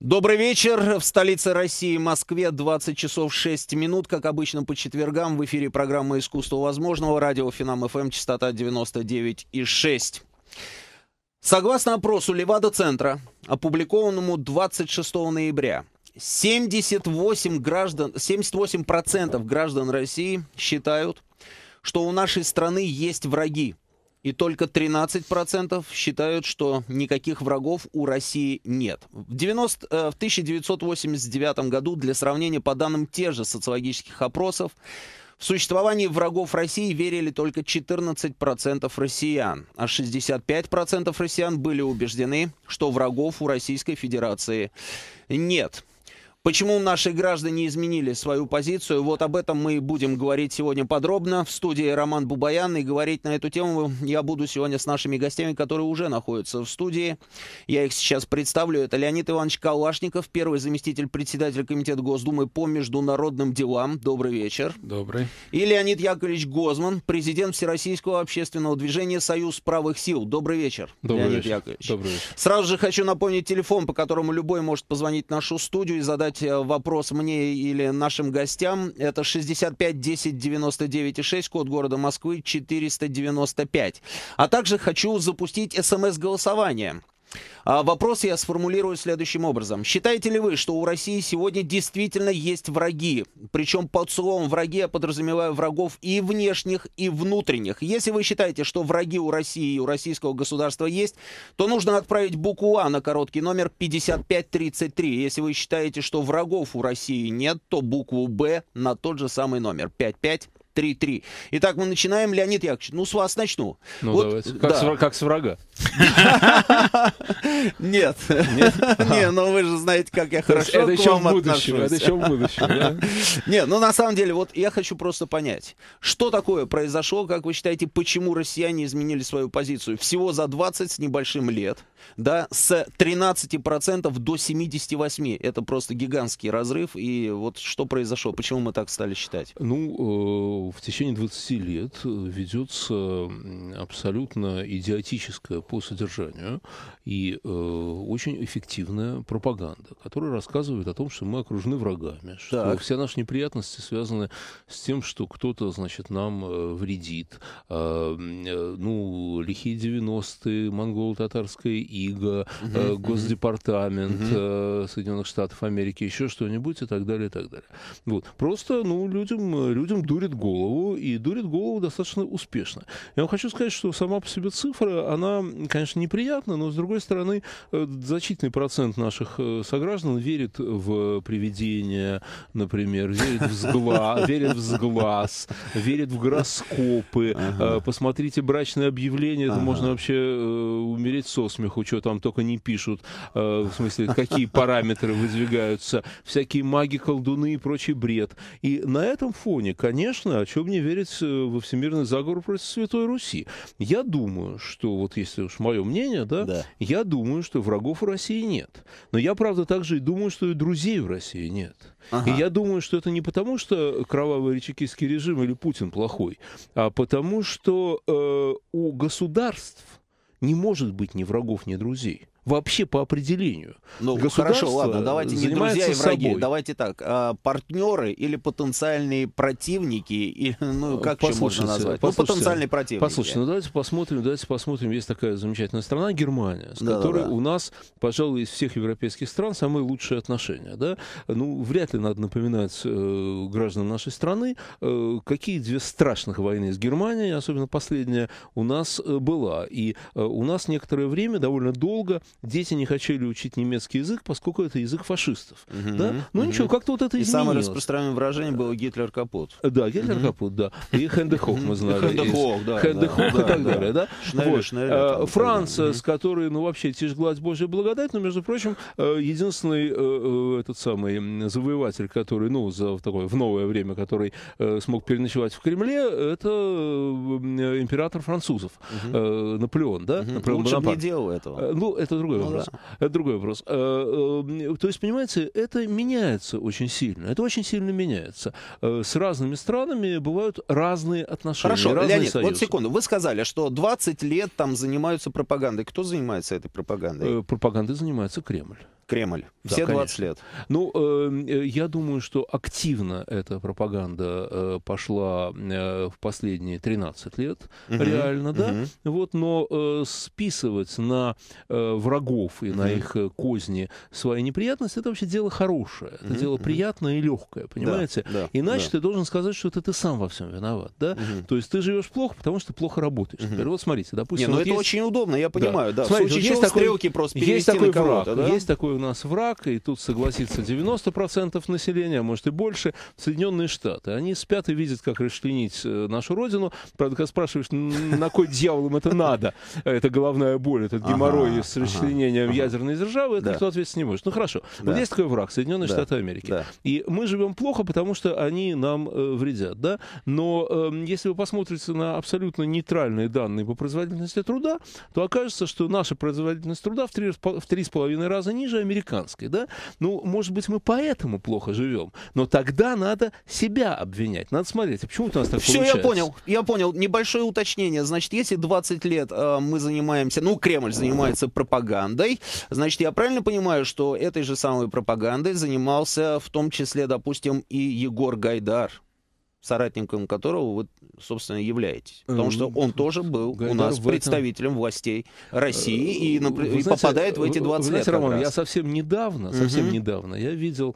Добрый вечер. В столице России, Москве, 20 часов 6 минут. Как обычно, по четвергам в эфире программа «Искусство возможного». Радио Финам ФМ, частота 99,6. Согласно опросу Левада-центра, опубликованному 26 ноября, 78% граждан России считают, что у нашей страны есть враги. И только 13% считают, что никаких врагов у России нет. В 1989 году, для сравнения, по данным тех же социологических опросов, в существование врагов России верили только 14% россиян, а 65% россиян были убеждены, что врагов у Российской Федерации нет. Почему наши граждане изменили свою позицию? Вот об этом мы будем говорить сегодня подробно. В студии Роман Бубаян. И говорить на эту тему я буду сегодня с нашими гостями, которые уже находятся в студии. Я их сейчас представлю. Это Леонид Иванович Калашников, первый заместитель председателя Комитета Госдумы по международным делам. Добрый вечер. Добрый. И Леонид Яковлевич Гозман, президент Всероссийского общественного движения «Союз правых сил». Добрый вечер, Добрый Леонид вечер. Яковлевич. Добрый вечер. Сразу же хочу напомнить телефон, по которому любой может позвонить в нашу студию и задать вопрос мне или нашим гостям. Это 65 10 99 6, код города Москвы 495. А также хочу запустить СМС-голосование. Вопрос я сформулирую следующим образом. Считаете ли вы, что у России сегодня действительно есть враги? Причем под словом «враги» я подразумеваю врагов и внешних, и внутренних. Если вы считаете, что враги у России и у российского государства есть, то нужно отправить букву «А» на короткий номер 5533. Если вы считаете, что врагов у России нет, то букву «Б» на тот же самый номер 5533. Итак, мы начинаем. Леонид Яковлевич, ну с вас начну. Ну вот, давайте. да. Как с врага. Нет. Не, ну вы же знаете, как я хорошо к вам отношусь. Это еще в будущем, да? Не, ну на самом деле, вот я хочу просто понять, что такое произошло, как вы считаете, почему россияне изменили свою позицию? Всего за 20 с небольшим лет, да, с 13% до 78%. Это просто гигантский разрыв. И вот что произошло, почему мы так стали считать? Ну, в течение 20 лет ведется абсолютно идиотическая по содержанию и очень эффективная пропаганда, которая рассказывает о том, что мы окружены врагами, что все наши неприятности связаны с тем, что кто-то, значит, нам вредит. Ну, лихие 90-е, монголо-татарская ига, Госдепартамент Соединенных Штатов Америки, еще что-нибудь и так далее, и так далее. Вот. Просто, ну, людям дурит голову, и дурит голову достаточно успешно. Я вам хочу сказать, что сама по себе цифра, она, конечно, неприятна, но, с другой стороны, значительный процент наших сограждан верит в привидения, например, верит в сглаз, верит в гороскопы. Посмотрите брачное объявление, это можно вообще умереть со смеху, что там только не пишут, в смысле, какие параметры выдвигаются, всякие маги, колдуны и прочий бред. И на этом фоне, конечно, о чем мне верить во всемирный заговор против Святой Руси? Я думаю, что, вот если уж мое мнение, да, я думаю, что врагов у России нет. Но я, правда, также и думаю, что и друзей в России нет. И я думаю, что это не потому, что кровавый речекистский режим или Путин плохой, а потому, что у государств не может быть ни врагов, ни друзей. Вообще по определению. Ну, хорошо, ладно, давайте не друзья и враги. Собой. Давайте так, партнеры или потенциальные противники, и, ну, как еще можно назвать? Ну, потенциальные противники. Послушайте, ну давайте посмотрим. Есть такая замечательная страна, Германия, с которой у нас, пожалуй, из всех европейских стран самые лучшие отношения. Да? Ну, вряд ли надо напоминать гражданам нашей страны, какие две страшных войны с Германией, особенно последняя, у нас была. И у нас некоторое время, довольно долго, дети не хотели учить немецкий язык, поскольку это язык фашистов. Да? Ну ничего, как-то вот это изменилось. И самое распространенное выражение было «Гитлер капут». Да, Гитлер капут, да. И Хендехох мы знали. Хендехох и так далее. Да? Франция, с которой, ну, вообще, тишь гладь Божья благодать, но, между прочим, единственный этот самый завоеватель, который, ну, в новое время, который смог переночевать в Кремле, это император французов, Наполеон, да? Лучше бы не делал этого. Ну, это другой вопрос. Да. Это другой вопрос. То есть, понимаете, это меняется очень сильно. Это очень сильно меняется. С разными странами бывают разные отношения. Хорошо, разные Леонид, союзы. вот секунду. Вы сказали, что 20 лет там занимаются пропагандой. Кто занимается этой пропагандой? Пропагандой занимается Кремль. Кремль. Да, Все 20 конечно. лет. Ну, я думаю, что активно эта пропаганда пошла в последние 13 лет, реально, да. Вот, но списывать на врагов и на их козни свои неприятности, это вообще дело хорошее. Это дело приятное и легкое, понимаете? Да, Иначе да. ты должен сказать, что это ты сам во всем виноват, да? То есть ты живешь плохо, потому что ты плохо работаешь. Например, вот смотрите, допустим... Не, ну вот это есть... очень удобно, я понимаю, да. Смотрите, В случае есть чего такой, стрелки просто есть перевести такой на кого-то, враг, да? есть такой у нас враг, и тут согласится 90% населения, а может и больше, Соединенные Штаты. Они спят и видят, как расчленить нашу родину. Правда, когда спрашиваешь, на кой дьявол им это надо, это головная боль, этот геморрой с расчленением ядерной державы, это никто ответить не может. Ну хорошо, вот есть такой враг, Соединенные Штаты Америки. Да. И мы живем плохо, потому что они нам вредят, да? Но если вы посмотрите на абсолютно нейтральные данные по производительности труда, то окажется, что наша производительность труда в 3,5 раза ниже американской, да? Ну, может быть, мы поэтому плохо живем, но тогда надо себя обвинять. Надо смотреть, а почему у нас так получается? Все, я понял. Небольшое уточнение. Значит, если 20 лет мы занимаемся, ну, Кремль занимается пропагандой, значит, я правильно понимаю, что этой же самой пропагандой занимался в том числе, допустим, и Егор Гайдар, соратником которого вы, собственно, являетесь. Потому что он тоже был Гайдар у нас в этом... представителем властей России и знаете, попадает в эти 20 знаете, лет. Роман, я совсем недавно я видел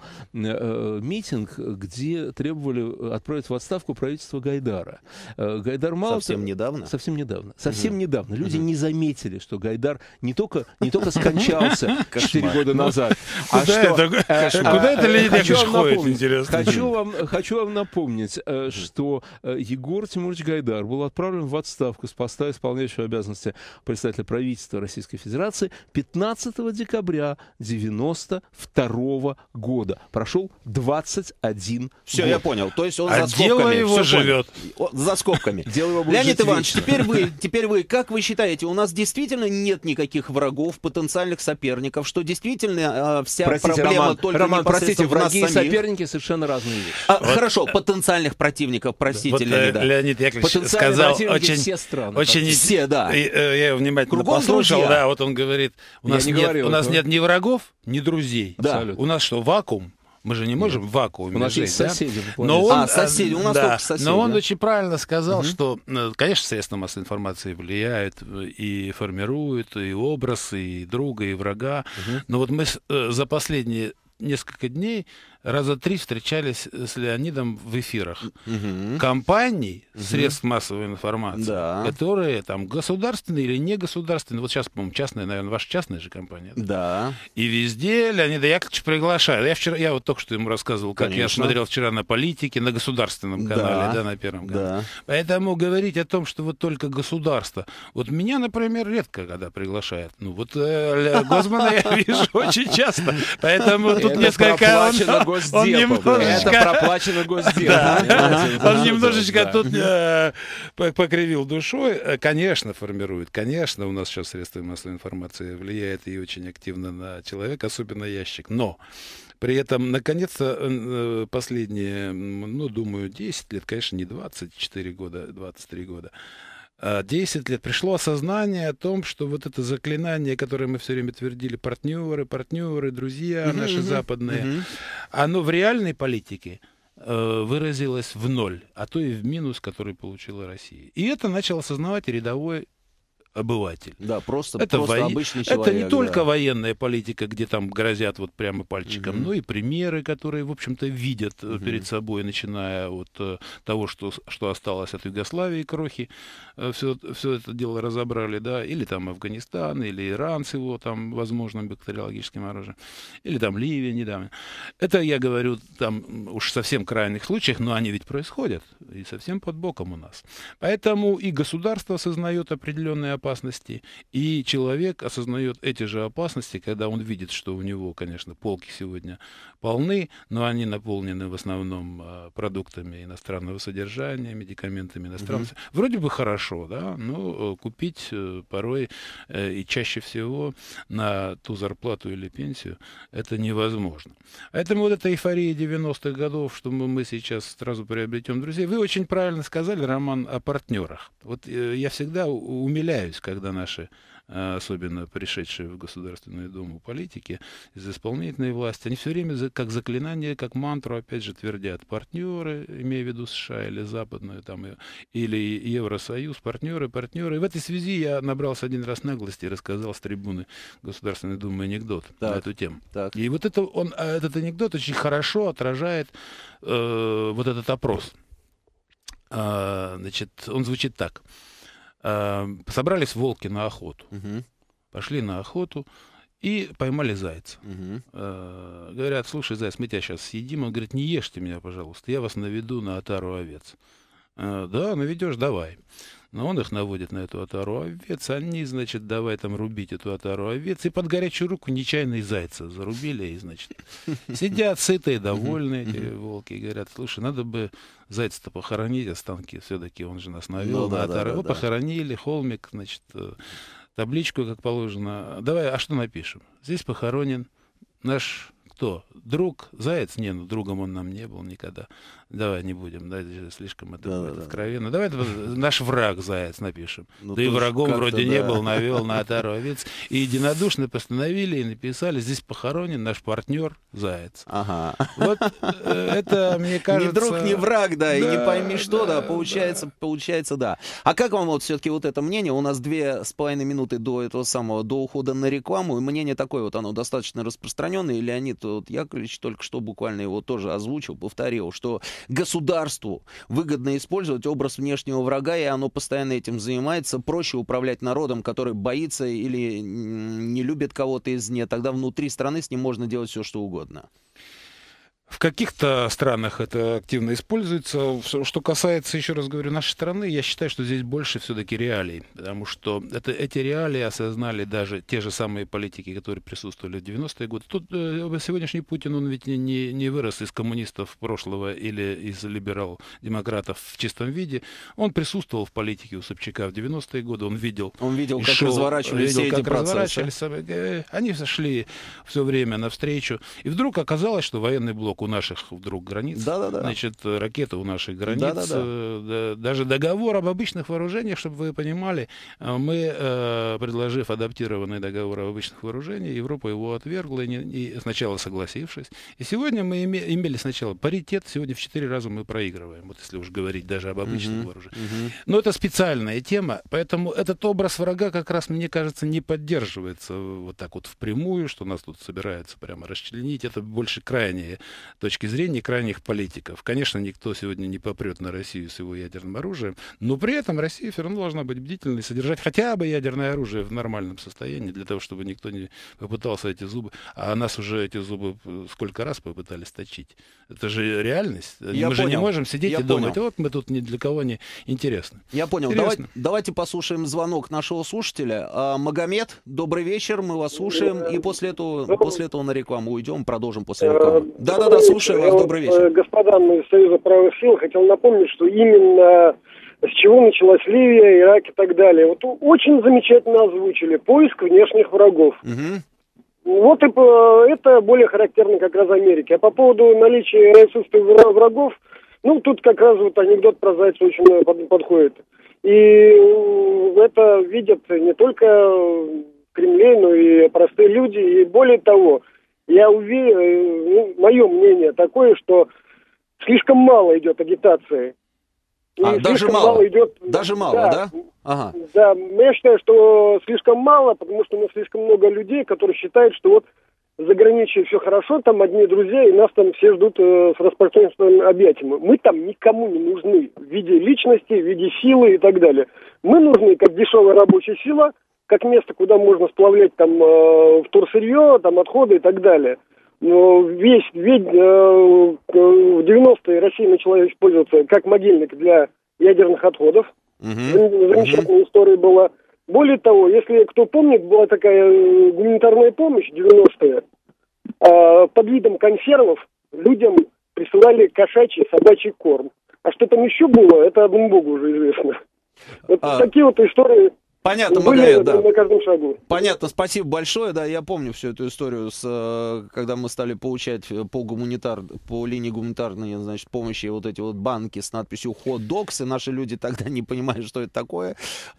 митинг, где требовали отправить в отставку правительство Гайдара. Гайдар мало... Совсем недавно? Совсем недавно. Люди не заметили, что Гайдар не только скончался 4 года назад, а что... Куда это Леонид Яковлевич ходит, интересно? Хочу вам напомнить, что Егор Тимурович Гайдар был отправлен в отставку с поста исполняющего обязанности председателя правительства Российской Федерации 15 декабря 1992 года. Прошел 21 Все, год. я понял. То есть он А за скобками. дело его Всё живет. понял. За скобками. Дело его будет Леонид жить Иванович, вечно. теперь вы, как вы считаете, у нас действительно нет никаких врагов, потенциальных соперников, что действительно вся проблема только Роман, простите, непосредственно в нас враги и самих? соперники совершенно разные вещи. Хорошо, потенциальных противников, простите, Вот Леонида. Леонид Яковлевич Потенциальные сказал противники очень... все страны. Все, да. Я его внимательно Кругом послушал, друзья. да, вот он говорит, у нас нет ни врагов, ни друзей. Да. У нас что, вакуум? Мы же не можем в вакууме У нас жить, есть да? соседи по Но планете. он, соседи, у нас только соседи. но он очень правильно сказал, что, конечно, средства массовой информации влияют и формируют и образ, и друга, и врага. Но вот мы за последние несколько дней раза 3 встречались с Леонидом в эфирах компаний, средств массовой информации, Да. которые там государственные или негосударственные. Вот сейчас, по-моему, частная, наверное, ваша частная же компания. Да. И везде Леонида Яковлевича приглашают. Я вот только что ему рассказывал, как я Конечно. смотрел вчера на «Политике», на государственном канале, да, на Первом канале. Да. Поэтому говорить о том, что вот только государство. Вот меня, например, редко когда приглашают. Ну вот Гозмана я вижу очень часто. Поэтому тут Это несколько... проплачено Он Госдепом. Это немножечко... проплачено Госдепом. понимаете? Он немножечко Да. тут покривил душой. Конечно, формирует. Конечно, у нас сейчас средства массовой информации влияет и очень активно на человека, особенно ящик. Но при этом, наконец-то, последние, ну, думаю, 10 лет, конечно, не 24 года, 23 года, 10 лет пришло осознание о том, что вот это заклинание, которое мы все время твердили, партнеры, друзья наши западные, оно в реальной политике выразилось в ноль, а то и в минус, который получила Россия. И это начал осознавать и рядовой обыватель. Да, просто Это обычный человек. Это не только да. военная политика, где там грозят вот прямо пальчиком, но и примеры, которые, в общем-то, видят перед собой, начиная от того, что осталось от Югославии, крохи, все это дело разобрали, да, или там Афганистан, или Иран с его там возможным бактериологическим оружием, или там Ливия недавно. Это я говорю там уж совсем крайних случаях, но они ведь происходят, и совсем под боком у нас. Поэтому и государство осознает определенные опасности, опасности, и человек осознает эти же опасности, когда он видит, что у него, конечно, полки сегодня полны, но они наполнены в основном продуктами иностранного содержания, медикаментами иностранного. Вроде бы хорошо, да, но купить порой и чаще всего на ту зарплату или пенсию это невозможно. Поэтому вот эта эйфория 90-х годов, что мы сейчас сразу приобретем друзей. Вы очень правильно сказали, Роман, о партнерах. Вот я всегда умиляюсь, когда наши, особенно пришедшие в Государственную Думу политики из исполнительной власти, они все время как заклинание, как мантру, опять же, твердят: партнеры, имея в виду США или западную, там, или Евросоюз, партнеры. И в этой связи я набрался один раз наглости и рассказал с трибуны Государственной Думы анекдот на эту тему. И вот этот анекдот очень хорошо отражает вот этот опрос. Значит, он звучит так. Собрались волки на охоту. Пошли на охоту и поймали зайца. Говорят: слушай, заяц, мы тебя сейчас съедим. Он говорит: не ешьте меня, пожалуйста, я вас наведу на отару овец. Да, наведешь, давай. Но он их наводит на эту отару овец. Они, значит, давай там рубить эту отару овец. И под горячую руку нечаянно и зайца зарубили. И, значит, сидят сытые, довольные эти волки. И говорят: слушай, надо бы зайца-то похоронить, останки все-таки он же нас навел на отару. Его похоронили, холмик, значит, табличку, как положено. Давай, а что напишем? Здесь похоронен наш... Кто? Друг заяц? Не, ну другом он нам не был никогда. Давай не будем, да, слишком это откровенно. Давай наш враг заяц напишем. Да и врагом вроде не был, навел на отару овец. И единодушно постановили и написали: здесь похоронен наш партнер заяц. Вот это, мне кажется... Ни друг, ни враг, да, и не пойми что, да, получается, да. А как вам вот все-таки вот это мнение? У нас 2,5 минуты до этого самого, до ухода на рекламу, и мнение такое вот, оно достаточно распространенное, и Леонид Яковлевич только что буквально его тоже озвучил, повторил, что государству выгодно использовать образ внешнего врага, и оно постоянно этим занимается. Проще управлять народом, который боится или не любит кого-то извне. Тогда внутри страны с ним можно делать все, что угодно. В каких-то странах это активно используется. Что касается, еще раз говорю, нашей страны, я считаю, что здесь больше все-таки реалий. Потому что эти реалии осознали даже те же самые политики, которые присутствовали в 90-е годы. Тут сегодняшний Путин, он ведь не вырос из коммунистов прошлого или из либерал-демократов в чистом виде. Он присутствовал в политике у Собчака в 90-е годы. Он видел, как разворачивались все эти процессы. Они шли все время навстречу. И вдруг оказалось, что военный блок у наших вдруг границ, значит, ракеты у наших границ, даже договор об обычных вооружениях, чтобы вы понимали, мы, предложив адаптированный договор об обычных вооружениях, Европа его отвергла, и сначала согласившись. И сегодня мы имели сначала паритет, сегодня в 4 раза мы проигрываем, вот если уж говорить даже об обычном вооружении. Но это специальная тема, поэтому этот образ врага как раз, мне кажется, не поддерживается вот так вот впрямую, что нас тут собираются прямо расчленить. Это больше крайние точки зрения крайних политиков. Конечно, никто сегодня не попрет на Россию с его ядерным оружием, но при этом Россия все равно должна быть бдительной, содержать хотя бы ядерное оружие в нормальном состоянии, для того, чтобы никто не попытался эти зубы, а нас уже эти зубы сколько раз попытались точить. Это же реальность. Мы же не можем сидеть и думать: вот мы тут ни для кого не интересны. Я понял. Давайте послушаем звонок нашего слушателя. Магомед, добрый вечер, мы вас слушаем, и после этого на рекламу уйдем, продолжим после рекламы. Да, слушаю вас, добрый вечер. Господам из Союза правых сил хотел напомнить, что именно с чего началась Ливия, Ирак и так далее. Вот очень замечательно озвучили: поиск внешних врагов. Вот и это более характерно как раз Америки. А по поводу наличия и отсутствия врагов, ну, тут как раз вот анекдот про зайца очень подходит. И это видят не только в Кремле, но и простые люди. И более того, я уверен, мое мнение такое, что слишком мало идет агитации. Даже мало? Даже мало, да? Ага. Да, я считаю, что слишком мало, потому что у нас слишком много людей, которые считают, что вот за границей все хорошо, там одни друзья, и нас там все ждут с распространенными объятиями. Мы там никому не нужны в виде личности, в виде силы и так далее. Мы нужны как дешевая рабочая сила, как место, куда можно сплавлять там вторсырье, там отходы и так далее. Но в 90-е Россия начала использоваться как могильник для ядерных отходов. Замечательная история была. Более того, если кто помнит, была такая гуманитарная помощь 90-е. Под видом консервов людям присылали кошачий, собачий корм. А что там еще было, это одному богу уже известно. Вот такие вот истории. Понятно, были да. На каждом шагу. Понятно, спасибо большое. Да, я помню всю эту историю, когда мы стали получать по линии гуманитарной, значит, помощи вот эти вот банки с надписью «Hot Dogs», и наши люди тогда не понимали, что это такое.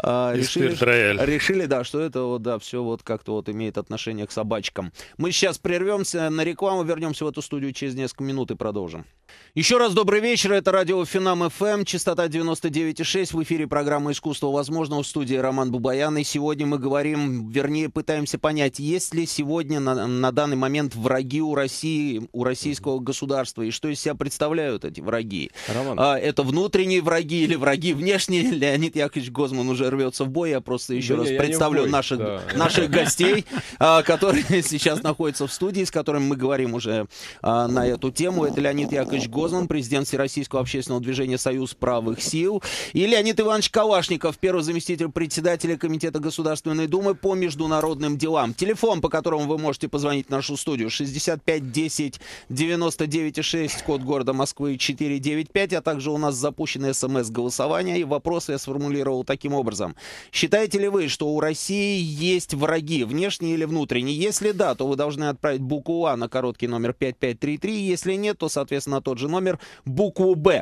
Решили, да, что это вот, да, все вот как-то вот имеет отношение к собачкам. Мы сейчас прервемся на рекламу, вернемся в эту студию через несколько минут и продолжим. Еще раз добрый вечер, это радио Финам ФМ, частота 99,6, в эфире программа «Искусство возможного», в студии Роман Бабаян. И сегодня мы говорим, вернее, пытаемся понять, есть ли сегодня на данный момент враги у России, у российского государства, и что из себя представляют эти враги. Это внутренние враги или враги внешние? Леонид Яковлевич Гозман уже рвется в бой, я просто еще раз представлю наших гостей, которые сейчас находятся в студии, с которыми мы говорим уже на эту тему. Это Леонид Яковлевич Гозман, президент Всероссийского общественного движения «Союз правых сил», и Леонид Иванович Калашников, первый заместитель председателя Комитета Государственной Думы по международным делам. Телефон, по которому вы можете позвонить в нашу студию, 65 10 99 6, код города Москвы 495, а также у нас запущено СМС-голосование, и вопрос я сформулировал таким образом. Считаете ли вы, что у России есть враги, внешние или внутренние? Если да, то вы должны отправить букву А на короткий номер 5533, если нет, то, соответственно, на тот же номер букву Б.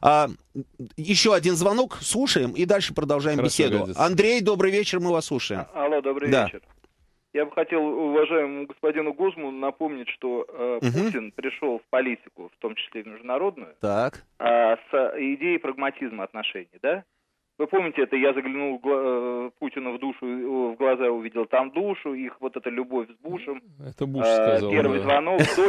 Еще один звонок, слушаем и дальше продолжаем беседу. Годится. Андрей, добрый вечер, мы вас слушаем. Алло, добрый вечер. Я бы хотел уважаемому господину Гозману напомнить, что Путин пришел в политику, в том числе и в международную, с идеей прагматизма отношений, да? Вы помните, это я заглянул Путину в душу, в глаза увидел там душу, их вот эта любовь с Бушем. Это Буш сказал. Первый звонок до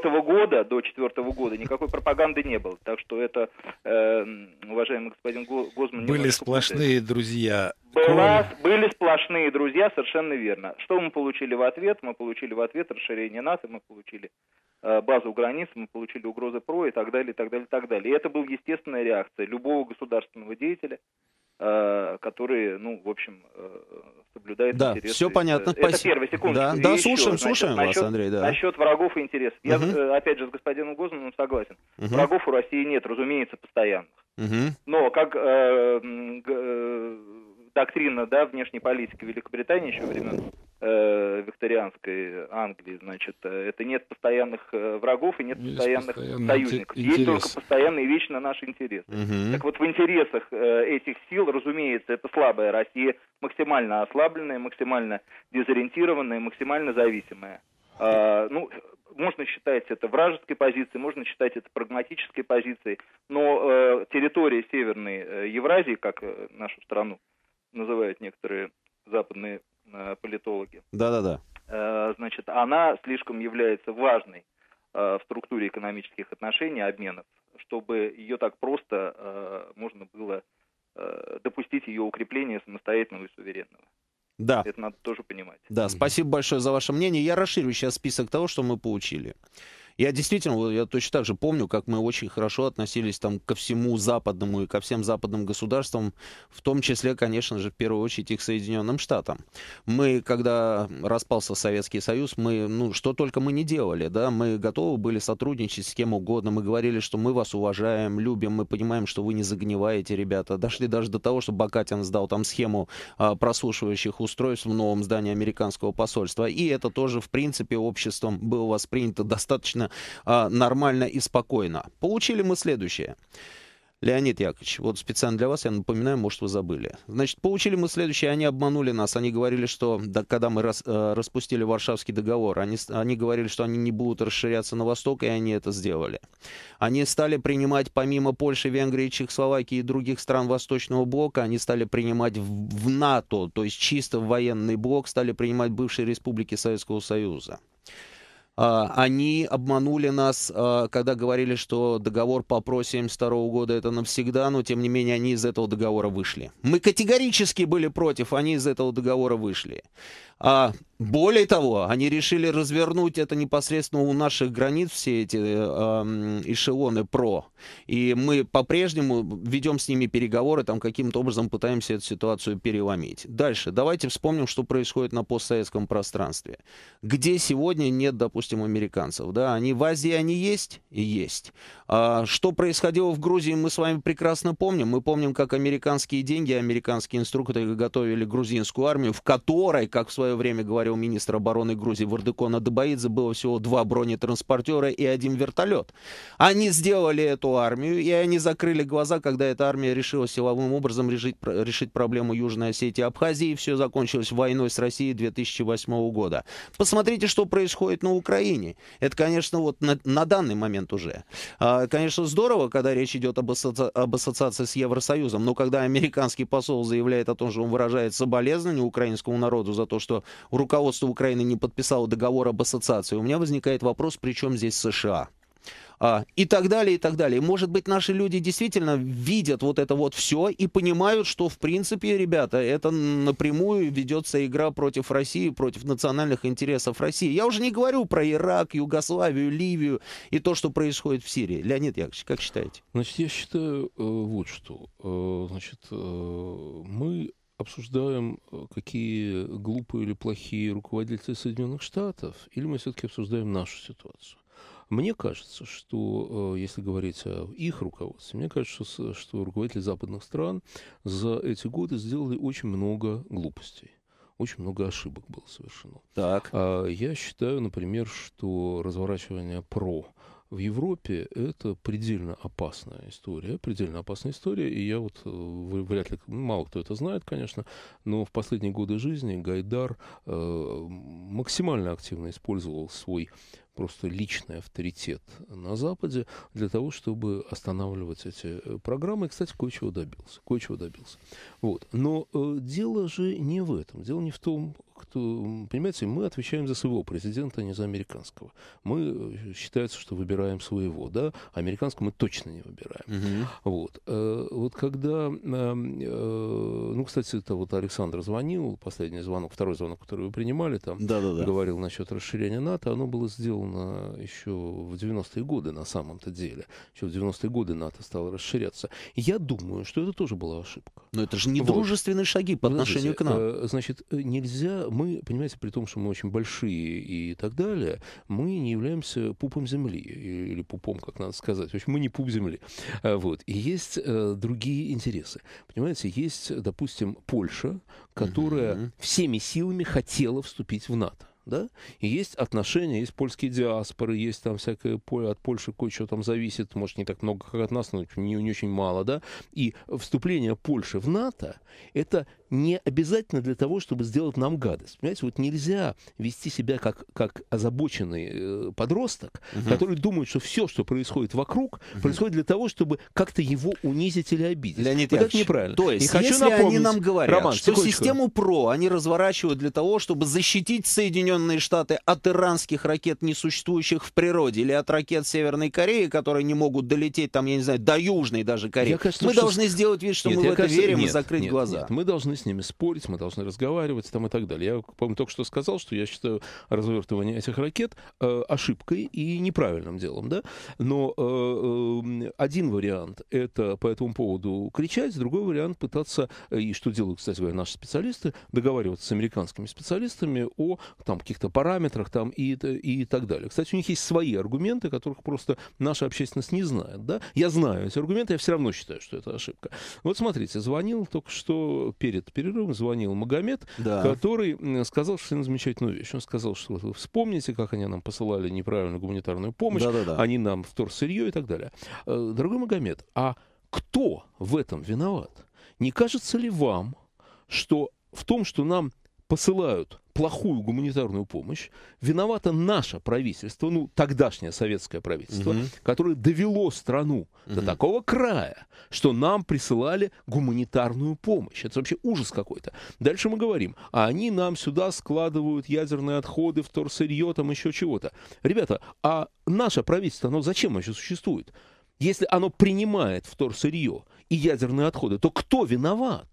4-го года никакой пропаганды не было. Так что это, уважаемый господин Гозман... Были сплошные друзья. Были сплошные друзья, совершенно верно. Что мы получили в ответ? Мы получили в ответ расширение НАТО, мы получили базу границ, мы получили угрозы ПРО и так далее, и так далее, и так далее. И это была естественная реакция любого государственного деятеля, который, в общем, соблюдает интересы. Да, все понятно, спасибо. Это первая секунда. Да, слушаем вас, Андрей. Да. Насчет врагов и интересов. Я, опять же, с господином Гозманом согласен. Врагов у России нет, разумеется, постоянных. Но как доктрина, внешней политики Великобритании еще времен викторианской Англии, значит, это нет постоянных врагов и нет постоянных союзников. Есть только постоянные и вечно наши интересы. Так вот, в интересах этих сил, разумеется, это слабая Россия, максимально ослабленная, максимально дезориентированная, максимально зависимая. Можно считать это вражеской позицией, можно считать это прагматической позицией, но территория Северной Евразии, как нашу страну называют некоторые западные политологи, значит, она слишком является важной в структуре экономических отношений, обменов, чтобы ее так просто можно было допустить ее укрепления самостоятельного и суверенного. Да. Это надо тоже понимать. Да, спасибо большое за ваше мнение. Я расширю сейчас список того, что мы получили. Я действительно, я точно так же помню, как мы очень хорошо относились там ко всему западному и ко всем западным государствам, в том числе, конечно же, в первую очередь и к Соединенным Штатам. Мы, когда распался Советский Союз, мы, что только мы не делали, да, мы готовы были сотрудничать с кем угодно, мы говорили, что мы вас уважаем, любим, мы понимаем, что вы не загниваете, ребята. Дошли даже до того, что Бакатин сдал там схему прослушивающих устройств в новом здании американского посольства, и это тоже, в принципе, обществом было воспринято достаточно нормально и спокойно. Получили мы следующее. Леонид Яковлевич, вот специально для вас я напоминаю, может, вы забыли. Значит, получили мы следующее, они обманули нас, они говорили, что, когда мы распустили Варшавский договор, они говорили, что они не будут расширяться на восток, и они это сделали. Они стали принимать, помимо Польши, Венгрии, Чехословакии и других стран Восточного блока, они стали принимать в НАТО, то есть чисто в военный блок, стали принимать бывшие республики Советского Союза. Они обманули нас, когда говорили, что договор по ПРО 1972 года это навсегда, но тем не менее они из этого договора вышли. Мы категорически были против, они из этого договора вышли. Более того, они решили развернуть это непосредственно у наших границ, все эти эшелоны ПРО. И мы по-прежнему ведем с ними переговоры, там каким-то образом пытаемся эту ситуацию переломить. Дальше. Давайте вспомним, что происходит на постсоветском пространстве. Где сегодня нет, допустим, американцев. Да? Они в Азии, они есть и есть. Что происходило в Грузии, мы с вами прекрасно помним. Мы помним, как американские деньги, американские инструкторы готовили грузинскую армию, в которой, как в свое время говорил министр обороны Грузии Вардыкон Адыбаидзе, было всего 2 бронетранспортера и 1 вертолет. Они сделали эту армию, и они закрыли глаза, когда эта армия решила силовым образом решить проблему Южной Осетии и Абхазии, и все закончилось войной с Россией 2008 года. Посмотрите, что происходит на Украине. Это, конечно, вот на данный момент уже. Конечно, здорово, когда речь идет об ассоциации с Евросоюзом, но когда американский посол заявляет о том, что он выражает соболезнования украинскому народу за то, что руководство Украины не подписало договор об ассоциации, у меня возникает вопрос, при чем здесь США? И так далее, и так далее. Может быть, наши люди действительно видят вот это вот все и понимают, что, в принципе, ребята, это напрямую ведется игра против России, против национальных интересов России. Я уже не говорю про Ирак, Югославию, Ливию и то, что происходит в Сирии. Леонид Яковлевич, как считаете? Значит, я считаю вот что. Значит, мы обсуждаем, какие глупые или плохие руководители Соединенных Штатов, или мы все-таки обсуждаем нашу ситуацию? Мне кажется, что, если говорить о их руководстве, мне кажется, что руководители западных стран за эти годы сделали очень много глупостей. Очень много ошибок было совершено. Так. Я считаю, например, что разворачивание ПРО в Европе — это предельно опасная история, и я вот вряд ли, мало кто это знает, конечно, но в последние годы жизни Гайдар максимально активно использовал свой просто личный авторитет на Западе для того, чтобы останавливать эти программы. И, кстати, кое-чего добился. Вот. Но дело же не в этом. Дело не в том, понимаете, мы отвечаем за своего президента, а не за американского. Мы, считается, что выбираем своего, да, американского мы точно не выбираем. Вот. Вот когда, кстати, это вот Александр звонил, последний звонок, второй звонок, который вы принимали, там, говорил насчет расширения НАТО, оно было сделано еще в 90-е годы на самом-то деле. Еще в 90-е годы НАТО стало расширяться. Я думаю, что это тоже была ошибка. Но это же не дружественные шаги по отношению к нам. Значит, нельзя, мы, понимаете, при том, что мы очень большие и так далее, мы не являемся пупом земли, или пупом, как надо сказать. В общем, мы не пуп земли. Вот. И есть другие интересы. Понимаете, есть, допустим, Польша, которая всеми силами хотела вступить в НАТО. Да? И есть отношения, есть польские диаспоры, есть там всякое, от Польши кое-что там зависит, может, не так много, как от нас, но не очень мало, да? И вступление Польши в НАТО — это не обязательно для того, чтобы сделать нам гадость. Понимаете, вот нельзя вести себя как озабоченный подросток, который думает, что все, что происходит вокруг, происходит для того, чтобы как-то его унизить или обидеть. Леонид вот это неправильно. То есть, если они нам говорят, что систему ПРО они разворачивают для того, чтобы защитить Соединенные Штаты от иранских ракет, несуществующих в природе, или от ракет Северной Кореи, которые не могут долететь, там, я не знаю, до Южной даже Кореи, мы должны сделать вид, что мы в это верим, и закрыть глаза. Мы должны с ними спорить, мы должны разговаривать там и так далее. Я, по-моему, только что сказал, что я считаю развертывание этих ракет ошибкой и неправильным делом, да? Но один вариант — это по этому поводу кричать, другой вариант — пытаться, и что делают, кстати говоря, наши специалисты, договариваться с американскими специалистами о там каких-то параметрах там и так далее. Кстати, у них есть свои аргументы, которых просто наша общественность не знает, да? Я знаю эти аргументы, я все равно считаю, что это ошибка. Вот смотрите, звонил только что перед перерывом, звонил Магомед, который сказал совершенно замечательную вещь. Он сказал, что вы вспомните, как они нам посылали неправильную гуманитарную помощь, они нам вторсырье и так далее. Дорогой Магомед, а кто в этом виноват? Не кажется ли вам, что в том, что нам посылают плохую гуманитарную помощь, виновато наше правительство, тогдашнее советское правительство, которое довело страну до такого края, что нам присылали гуманитарную помощь. Это вообще ужас какой-то. Дальше мы говорим, а они нам сюда складывают ядерные отходы, вторсырье, там еще чего-то. Ребята, а наше правительство, оно зачем вообще существует? Если оно принимает вторсырье и ядерные отходы, то кто виноват?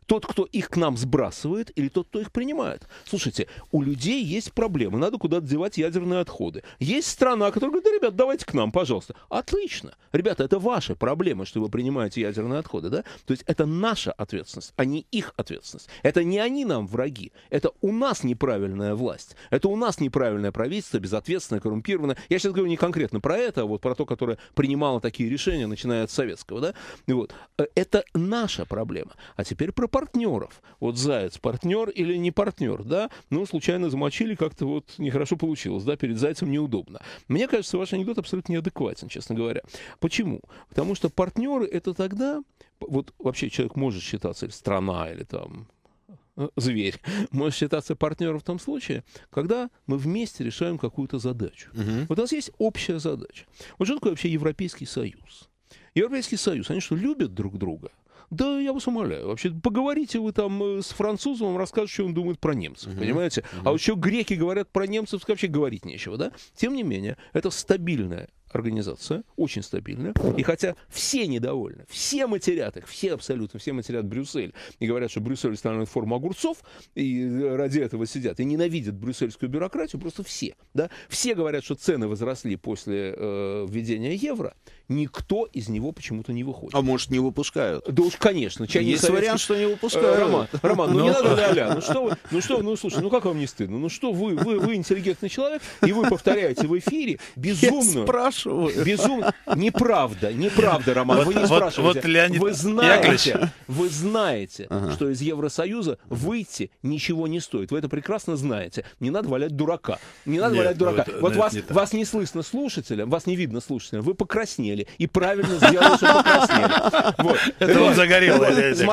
Тот, кто их к нам сбрасывает, или тот, кто их принимает? Слушайте, у людей есть проблемы, надо куда-то девать ядерные отходы. Есть страна, которая говорит: да, ребят, давайте к нам, пожалуйста. Отлично. Ребята, это ваши проблемы, что вы принимаете ядерные отходы, да? То есть это наша ответственность, а не их ответственность. Это не они нам враги. Это у нас неправильная власть. Это у нас неправильное правительство, безответственное, коррумпированное. Я сейчас говорю не конкретно про это, а вот про то, которое принимало такие решения, начиная от советского, да? Вот. Это наша проблема. А теперь про партнеров. Вот Заяц партнер или не партнер, да? Ну, случайно замочили, как-то вот нехорошо получилось, да? Перед Зайцем неудобно. Мне кажется, ваш анекдот абсолютно неадекватен, честно говоря. Почему? Потому что партнеры — это тогда... Вот вообще человек может считаться, или страна, или там... зверь, может считаться партнером в том случае, когда мы вместе решаем какую-то задачу. Вот у нас есть общая задача. Вот что такое вообще Европейский Союз? Европейский Союз, они что, любят друг друга? Да, я вас умоляю. Вообще, поговорите вы там с французом, он расскажет, что он думает про немцев, понимаете? А вот что греки говорят про немцев, вообще говорить нечего, да? Тем не менее, это стабильная организация, очень стабильная. И хотя все недовольны, все матерят их, все абсолютно, все матерят Брюссель и говорят, что Брюссель становится форму огурцов, и ради этого сидят, и ненавидят брюссельскую бюрократию, просто все. Да? Все говорят, что цены возросли после введения евро, никто из него почему-то не выходит. А может, не выпускают? Да уж, конечно. Есть вариант, что не выпускают. Роман, ну не надо ля-ля. Слушай, ну как вам не стыдно? Ну что вы интеллигентный человек, и вы повторяете в эфире безумно. Безумно. Неправда, Роман, вы не спрашиваете. Леонид Вы знаете, что из Евросоюза выйти ничего не стоит. Вы это прекрасно знаете. Не надо валять дурака. Вот вас не слышно слушателям, вас не видно слушателям. Вы покраснели. И правильно сделали, что покраснели. Это он загорел.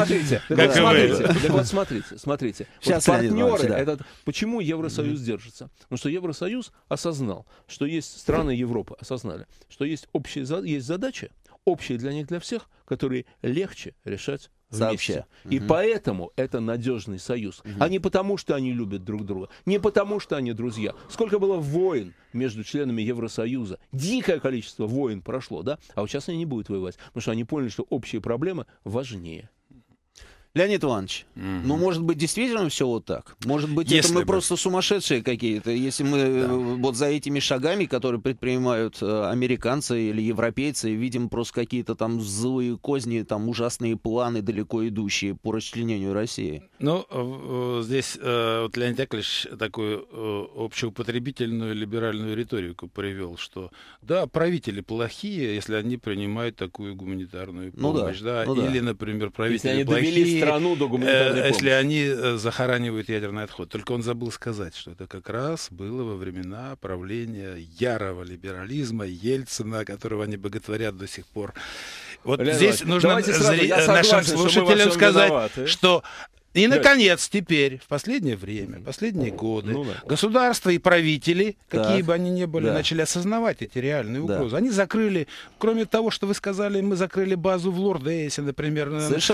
Смотрите. Партнеры, почему Евросоюз держится? Потому что Евросоюз осознал, что есть страны Европы, осознали, что есть задачи, общие для них, для всех, которые легче решать вместе. И поэтому это надежный союз. А не потому, что они любят друг друга, не потому, что они друзья. Сколько было войн между членами Евросоюза. Дикое количество войн прошло, да? А вот сейчас они не будут воевать, потому что они поняли, что общие проблемы важнее. Леонид Иванович, ну, может быть, действительно все вот так? Может быть, это мы просто сумасшедшие какие-то, если мы вот за этими шагами, которые предпринимают американцы или европейцы, видим просто какие-то там злые козни, там ужасные планы, далеко идущие по расчленению России. Ну, здесь вот Леонид Яковлевич такую общеупотребительную либеральную риторику привел, что да, правители плохие, если они принимают такую гуманитарную помощь, или, например, правители плохие, страну до гуманитарной помощи. Если они захоранивают ядерный отход. Только он забыл сказать, что это как раз было во времена правления ярого либерализма Ельцина, которого они боготворят до сих пор. Вот здесь нужно нашим слушателям сказать, что... И, наконец, теперь, в последнее время, последние годы, государства и правители, какие бы они ни были, начали осознавать эти реальные угрозы. Они закрыли, кроме того, что вы сказали, мы закрыли базу в Лорд-Эйсе, например,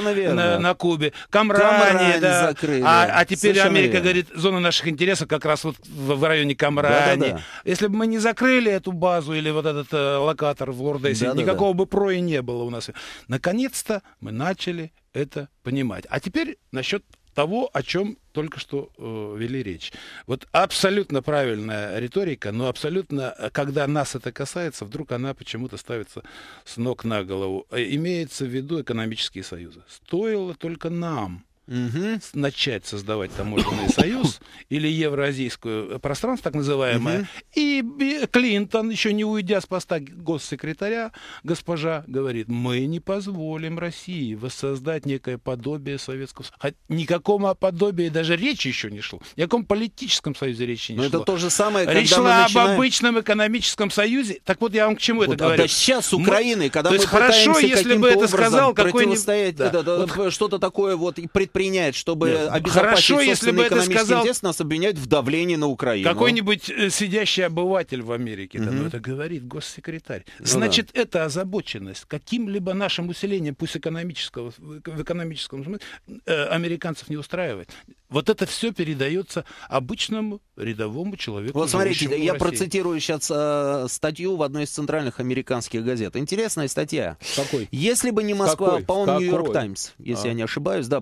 на Кубе. Камрани, да. А теперь Америка говорит, зона наших интересов как раз вот в районе Камрани. Если бы мы не закрыли эту базу или вот этот локатор в Лорд-Эйсе, никакого бы ПРО и не было у нас. Наконец-то мы начали это понимать. А теперь насчет того, о чем только что вели речь. Вот абсолютно правильная риторика, но абсолютно, когда нас это касается, вдруг она почему-то ставится с ног на голову. Имеется в виду экономические союзы. Стоило только нам начать создавать таможенный союз или евроазийское пространство, так называемое, и Клинтон, еще не уйдя с поста госсекретаря, госпожа говорит, мы не позволим России воссоздать некое подобие Советского Союза. Никакого подобия даже речи еще не шло. Ни о каком политическом союзе речи не шло. Это то же самое, речь шла об обычном экономическом союзе. Так вот я вам к чему это говорю. Да сейчас с Украиной, когда мы хорошо, если бы это сказал какой-нибудь что-то такое вот принять, чтобы обеспечить собственный экономический интерес, нас обвиняют в давлении на Украину. Какой-нибудь сидящий обыватель в Америке, это говорит госсекретарь. Значит, эта озабоченность каким-либо нашим усилением, пусть экономического, в экономическом смысле, американцев не устраивает. Вот это все передается обычному рядовому человеку. Вот смотрите, я процитирую сейчас статью в одной из центральных американских газет. Интересная статья. Какой? Если бы не Москва, по-моему, Нью-Йорк Таймс, если я не ошибаюсь, да, по-моему, Нью-Йорк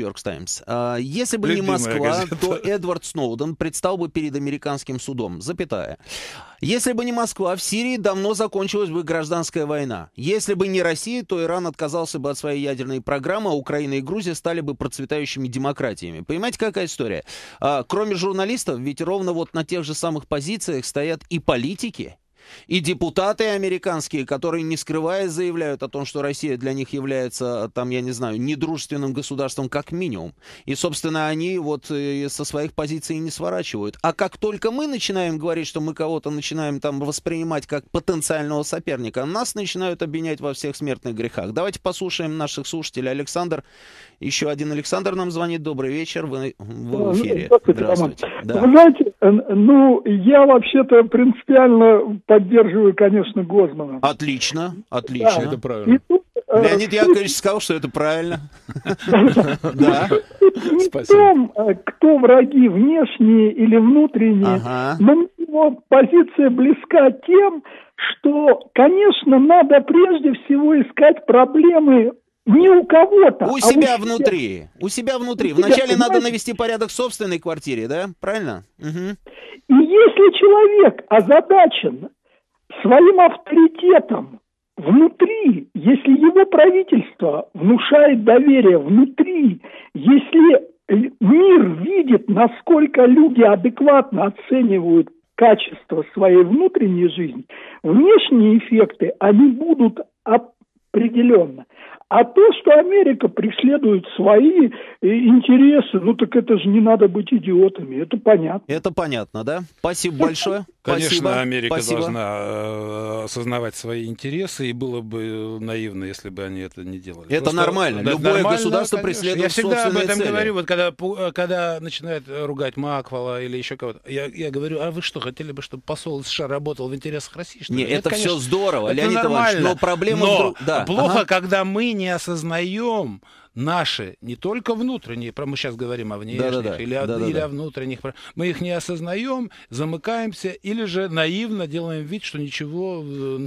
Нью-Йорк Таймс. Если бы не Любимая Москва, газета. то Эдвард Сноуден предстал бы перед американским судом. Запятая. Если бы не Москва, в Сирии давно закончилась бы гражданская война. Если бы не Россия, то Иран отказался бы от своей ядерной программы, а Украина и Грузия стали бы процветающими демократиями. Понимаете, какая история? Кроме журналистов, ведь ровно вот на тех же самых позициях стоят и политики, и депутаты американские, которые, не скрывая, заявляют о том, что Россия для них является, там, я не знаю, недружественным государством как минимум. И, собственно, они вот со своих позиций не сворачивают. А как только мы начинаем говорить, что мы кого-то начинаем там воспринимать как потенциального соперника, нас начинают обвинять во всех смертных грехах. Давайте послушаем наших слушателей. Александр, еще один Александр нам звонит. Добрый вечер, вы в эфире. Здравствуйте. Да. Вы знаете, я вообще-то принципиально поддерживаю, конечно, Гозмана. Отлично, отлично. Да. Это правильно. Леонид Яковлевич сказал, что это правильно. Да. Не кто враги, внешние или внутренние, но его позиция близка тем, что, конечно, надо прежде всего искать проблемы не у кого-то, у себя внутри. У себя внутри. Вначале надо навести порядок в собственной квартире, да? Правильно? Угу. И если человек озадачен своим авторитетом внутри, если его правительство внушает доверие внутри, если мир видит, насколько люди адекватно оценивают качество своей внутренней жизни, внешние эффекты, они будут определенно. А то, что Америка преследует свои интересы, так это же не надо быть идиотами, это понятно. Это понятно, да? Спасибо большое. Конечно, Спасибо. Америка Спасибо. должна осознавать свои интересы, и было бы наивно, если бы они это не делали. Это просто нормально. Любое государство преследует собственные цели. Я всегда об этом говорю, вот когда начинают ругать Маквела или еще кого-то, я говорю, а вы что, хотели бы, чтобы посол из США работал в интересах России? Что Нет, это конечно, все здорово, это Леонид Иванович, но проблема... плохо, когда мы не осознаем наши, не только внутренние, мы сейчас говорим о внешних или о внутренних, мы их не осознаем, замыкаемся или же наивно делаем вид, что ничего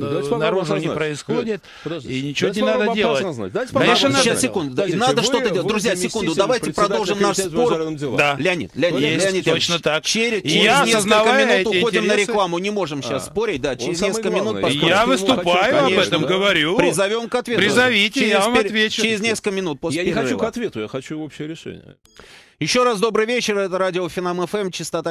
наружу не происходит и ничего не надо делать. Конечно, сейчас, секунду. Надо что-то делать. Друзья, секунду, давайте продолжим наш спор. Леонид точно так. Через несколько минут уходим на рекламу. Не можем сейчас спорить. Да, через несколько минут. Я выступаю, об этом говорю. Призовем к ответу. Призовите, я вам отвечу. Через несколько минут после Я не хочу к ответу, я хочу общее решение. Еще раз добрый вечер, это радио Финам ФМ, частота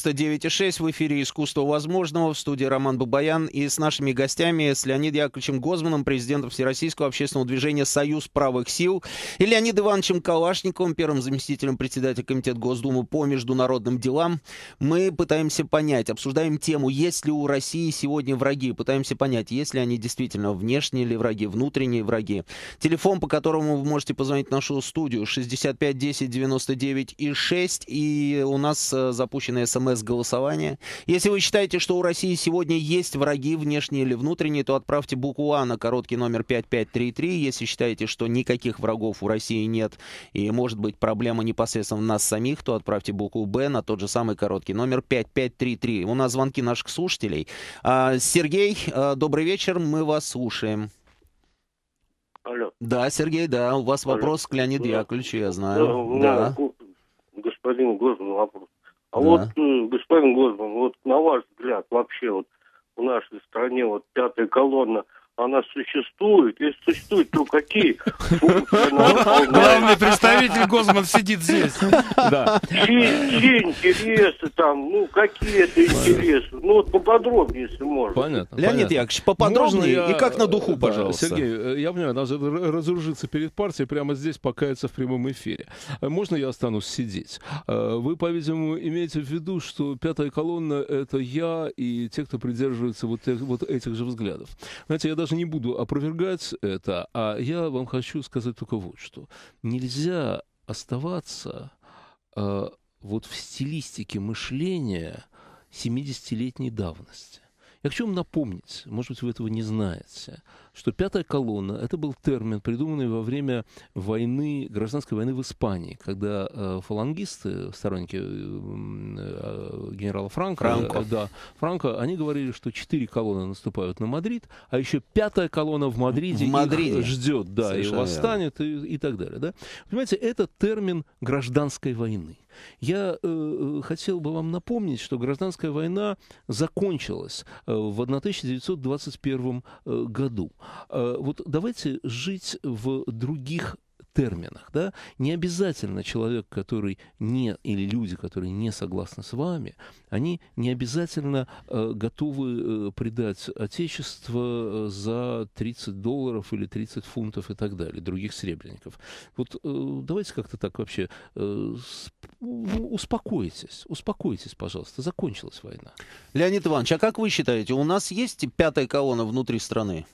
99,6, в эфире «Искусство возможного», в студии Роман Бабаян, и с нашими гостями, с Леонидом Яковлевичем Гозманом, президентом Всероссийского общественного движения «Союз правых сил», и Леонидом Ивановичем Калашниковым, первым заместителем председателя Комитета Госдумы по международным делам. Мы пытаемся понять, обсуждаем тему, есть ли у России сегодня враги, пытаемся понять, есть ли они действительно внешние ли враги, внутренние враги. Телефон, по которому вы можете позвонить в нашу студию, 65 10 99 и 6, и у нас запущено СМС-голосование. Если вы считаете, что у России сегодня есть враги, внешние или внутренние, то отправьте букву А на короткий номер 5533. Если считаете, что никаких врагов у России нет, и может быть проблема непосредственно в нас самих, то отправьте букву Б на тот же самый короткий номер 5533. У нас звонки наших слушателей. Сергей, добрый вечер, мы вас слушаем. Алло. Да, Сергей, да, у вас вопрос к Леониду Яковлевичу, я знаю. Да. Господин Гозман вопрос. Господин Гозман, на ваш взгляд, вообще в нашей стране пятая колонна, она существует? Если существует, то какие функции она выполняет? Главный представитель Гозман сидит здесь. Чьи интересы там, какие это интересы? Поподробнее, если можно. Понятно. Леонид Яковлевич, поподробнее и как на духу, пожалуйста. Сергей, я понимаю, надо разоружиться перед партией, прямо здесь покаяться в прямом эфире. Можно я останусь сидеть? Вы, по-видимому, имеете в виду, что пятая колонна — это я и те, кто придерживается вот этих же взглядов. Знаете, я даже не буду опровергать это, а я вам хочу сказать только вот что. Нельзя оставаться в стилистике мышления 70-летней давности. Я хочу вам напомнить, может быть, вы этого не знаете, что «пятая колонна» — это был термин, придуманный во время войны, гражданской войны в Испании, когда фалангисты, сторонники генерала Франко, они говорили, что 4 колонны наступают на Мадрид, а еще 5-я колонна в Мадриде их ждет, да, и восстанет, и так далее. Да? Понимаете, это термин гражданской войны. Я хотел бы вам напомнить, что гражданская война закончилась в 1921 году. Вот давайте жить в других терминах, да? Не обязательно человек, который не, или люди, которые не согласны с вами, они не обязательно готовы предать Отечество за $30 или 30 фунтов и так далее, других серебряников. Вот давайте как-то так вообще успокойтесь, пожалуйста, закончилась война. Леонид Иванович, а как вы считаете, у нас есть 5-я колонна внутри страны?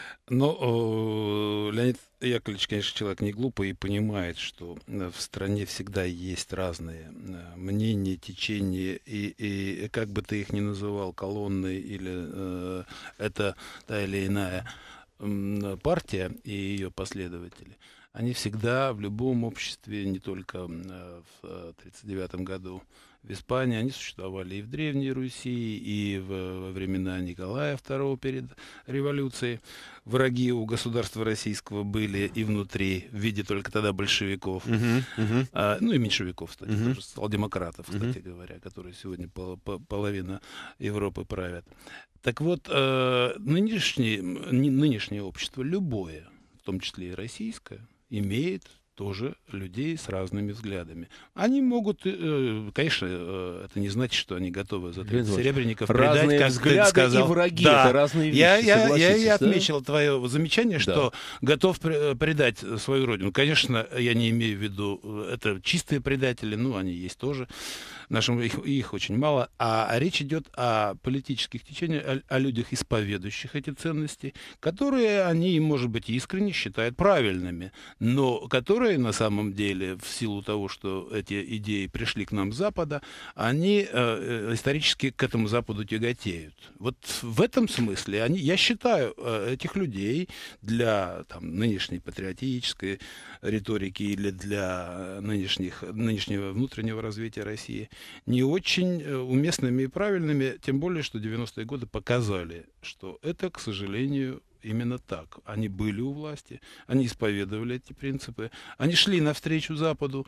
Ну, Леонид Яковлевич, конечно, человек не глупый и понимает, что в стране всегда есть разные мнения, течения, и как бы ты их ни называл, колонны или это та или иная партия и ее последователи, они всегда в любом обществе, не только в 1939 году в Испании, они существовали и в Древней Руси, и во времена Николая II перед революцией. Враги у государства российского были и внутри, в виде только тогда большевиков, ну и меньшевиков, кстати, тоже социал-демократов, кстати говоря, которые сегодня половина Европы правят. Так вот, нынешнее общество, любое, в том числе и российское, имеет тоже людей с разными взглядами. Они могут, конечно, это не значит, что они готовы за 30 серебряников предать, как ты сказал. И враги, да. Это разные вещи, я отметил твое замечание, что готов предать свою родину. Конечно, я не имею в виду, это чистые предатели, ну, они есть тоже. Их очень мало, а речь идет о политических течениях, о людях, исповедующих эти ценности, которые они, может быть, искренне считают правильными, но которые на самом деле, в силу того, что эти идеи пришли к нам с Запада, они исторически к этому Западу тяготеют. Вот в этом смысле я считаю этих людей для нынешней патриотической риторики или для нынешнего внутреннего развития России не очень уместными и правильными, тем более, что 90-е годы показали, что это, к сожалению, именно так. Они были у власти, они исповедовали эти принципы, они шли навстречу Западу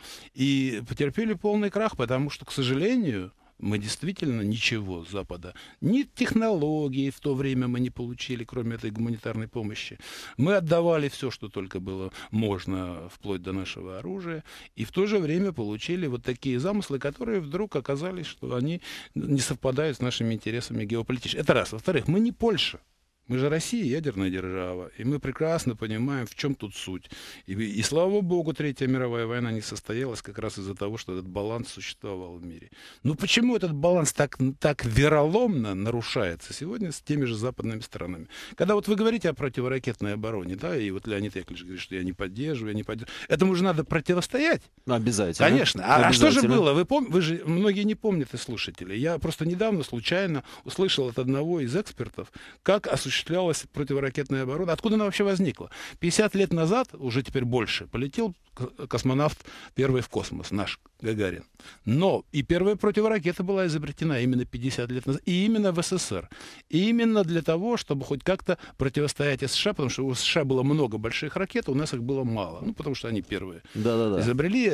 и потерпели полный крах, потому что, к сожалению, мы действительно ничего с Запада, ни технологий в то время мы не получили, кроме этой гуманитарной помощи. Мы отдавали все, что только было можно, вплоть до нашего оружия, и в то же время получили вот такие замыслы, которые вдруг оказались, что они не совпадают с нашими интересами геополитическими. Это раз. Во-вторых, мы не Польша. Мы же Россия, ядерная держава, и мы прекрасно понимаем, в чем тут суть. И слава богу, Третья мировая война не состоялась как раз из-за того, что этот баланс существовал в мире. Но почему этот баланс так вероломно нарушается сегодня с теми же западными странами? Когда вот вы говорите о противоракетной обороне, да, и вот Леонид Яковлевич говорит, что я не поддерживаю, этому же надо противостоять. Обязательно. Конечно. А что же было? Вы же, многие не помнят из слушателей. Я просто недавно случайно услышал от одного из экспертов, как осуществлялась противоракетная оборона. Откуда она вообще возникла? 50 лет назад, уже теперь больше, полетел космонавт первый в космос, наш Гагарин. Но и первая противоракета была изобретена именно 50 лет назад, и именно в СССР. И именно для того, чтобы хоть как-то противостоять США, потому что у США было много больших ракет, у нас их было мало. Ну, потому что они первые изобрели.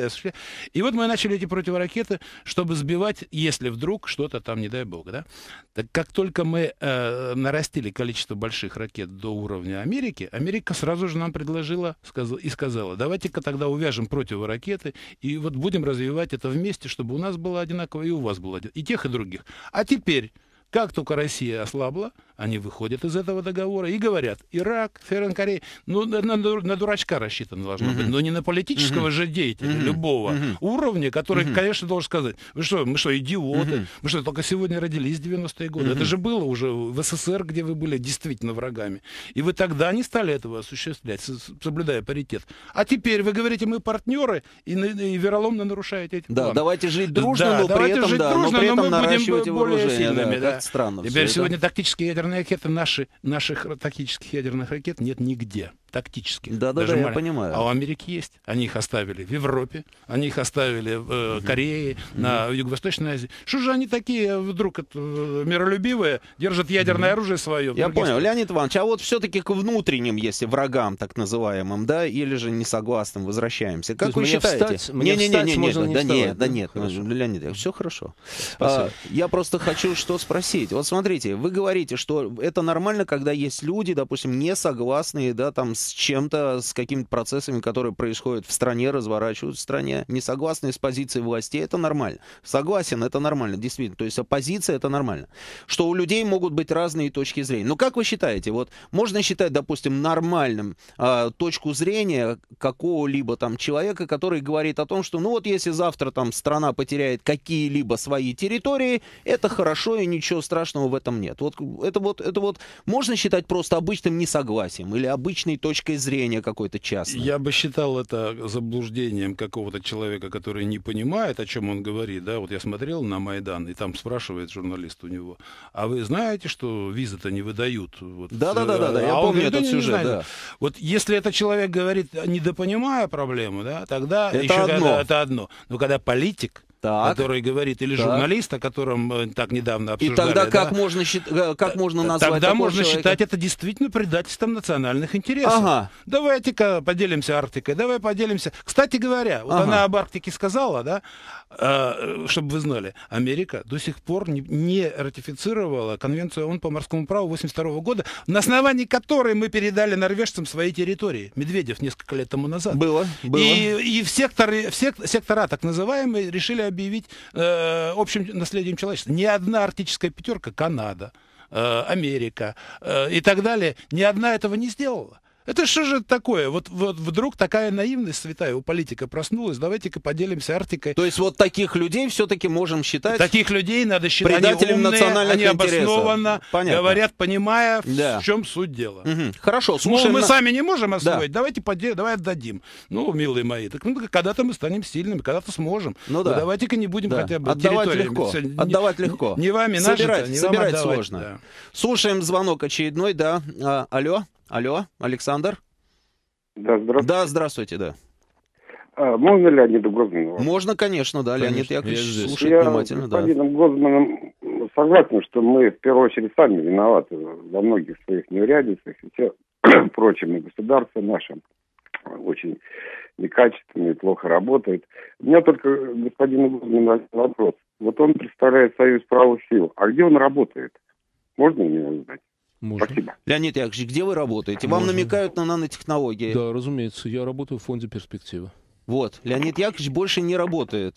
И вот мы начали эти противоракеты, чтобы сбивать, если вдруг что-то там, не дай бог, да? Так как только мы нарастили количество больших ракет до уровня Америки, Америка сразу же нам предложила и сказала, давайте-ка тогда увяжем противоракеты, и вот будем развивать это вместе, чтобы у нас было одинаково, и у вас было одинаково, и тех, и других. А теперь, как только Россия ослабла, они выходят из этого договора и говорят, Ирак, Северная Корея, ну, на дурачка рассчитано должно быть, но не на политического же деятеля, любого уровня, который, конечно, должен сказать, мы что, идиоты? Мы что, только сегодня родились в 90-е годы? Это же было уже в СССР, где вы были действительно врагами. И вы тогда не стали этого осуществлять, соблюдая паритет. А теперь вы говорите, мы партнеры, и вероломно нарушаете эти планы. Да, давайте жить дружно, но при этом наращивать вооружение. как-то странно. Теперь сегодня тактические ядерные ракеты, наших тактических ядерных ракет нет нигде. Тактически. Да, я понимаю. А у Америки есть. Они их оставили в Европе, они их оставили в Корее, на Юго-Восточной Азии. Что же они такие вдруг миролюбивые, держат ядерное оружие свое? Я понял. Леонид Иванович, а вот все-таки к внутренним, если врагам, так называемым, да, или же несогласным возвращаемся. Как вы считаете? Нет, Леонид, все хорошо. Я просто хочу что спросить. Вот смотрите, вы говорите, что это нормально, когда есть люди, допустим, не согласные, да, там, с чем-то, с какими-то процессами, которые происходят в стране, разворачиваются в стране, не согласные с позицией властей, это нормально. Согласен, это нормально, действительно. То есть оппозиция, это нормально. Что у людей могут быть разные точки зрения. Но как вы считаете, вот можно считать, допустим, нормальным точку зрения какого-либо там человека, который говорит о том, что, ну вот если завтра там страна потеряет какие-либо свои территории, это хорошо и ничего страшного в этом нет. Это можно считать просто обычным несогласием или обычной точкой зрения какой-то частной? Я бы считал это заблуждением какого-то человека, который не понимает, о чем он говорит. Да? Вот я смотрел на Майдан, и там спрашивает журналист у него, а вы знаете, что визы-то не выдают? Вот, да, я помню этот сюжет. Да. Вот если этот человек говорит, недопонимая проблему, да, тогда это еще одно. Это одно. Но когда политик, который говорит, или журналист, о котором так недавно обсуждали. И тогда как можно назвать тогда можно человека? считать это действительно предательством национальных интересов. Ага. Давайте-ка поделимся Арктикой, давай поделимся. Кстати говоря, вот она об Арктике сказала, да, чтобы вы знали, Америка до сих пор не ратифицировала Конвенцию ООН по морскому праву 1982 года, на основании которой мы передали норвежцам свои территории. Медведев несколько лет тому назад. Было. И сектора так называемые решили объявить общим наследием человечества. Ни одна арктическая пятерка, Канада, Америка и так далее, ни одна этого не сделала. Это что же такое? Вот вдруг такая наивность святая у политика проснулась. Давайте-ка поделимся Арктикой. То есть вот таких людей все-таки можем считать... Таких людей надо считать предателем национальных они обоснованно говорят, понимая, в чем суть дела. Хорошо, слушаем... мы сами не можем освоить, давай отдадим. Ну, милые мои, так когда-то мы станем сильными, когда-то сможем. Давайте-ка не будем хотя бы территориями. Отдавать легко. Не вами собирать сложно. Да. Слушаем звонок очередной, да. Алло, Александр? Да, здравствуйте. Да, здравствуйте, да. Можно Леониду Гозману? Можно, конечно, да. Конечно. Леонид Яковлевич слушает внимательно. Я с господином Гозманом согласен, что мы в первую очередь сами виноваты во многих своих неурядицах и все прочим. И государство наше очень некачественно и плохо работает. У меня только господину Гозману вопрос. Вот он представляет Союз правых сил. А где он работает? Можно мне узнать? Можно. Спасибо. Леонид Яковлевич, где вы работаете? Вам намекают на нанотехнологии. Да, разумеется. Я работаю в фонде «Перспектива». Вот. Леонид Яковлевич больше не работает